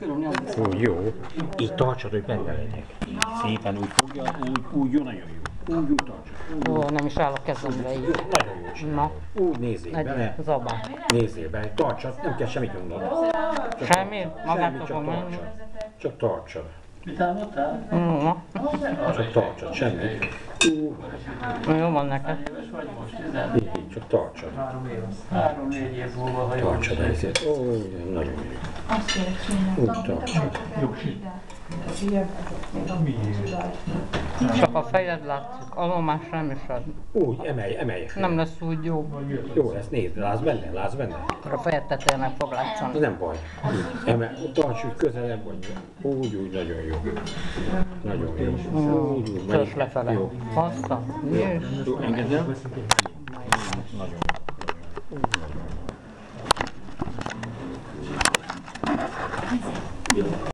Úgy jó. Így tartsad, hogy benne legyek. Szépen úgy fogja, úgy jó, nagyon jó. Úgy tartsad. Ó, nem is áll a kezemre így. Nagyon jó csinálod. Úgy nézzél bele. Zabá. Nézzél bele, tartsad, nem kell semmit mondanod. Semmi? Magától Csak fog menni? tartsad. Csak tartsad. Mit álmodtál? Csak tartsad, semmit. Jó van neked. Éves vagy most? Így, csak tartsad. 3-4 év múlva, ha jól Tartsad ezért. Ó, nagyon jó. Úgy tartsad. Csak a fejed látszik, alól más nem is ad. Úgy, emelj. Nem lesz úgy jó. Jó lesz, nézd, látsz benne. Akkor a fejed tetején meg fog Az látszani. nem baj. Tarts úgy közelebb, vagy úgy, nagyon jó. Nagyon jó. Úgy, Törzs lefele. Jó. Haszta. Jés. Jó, engedem. Nagyon jó.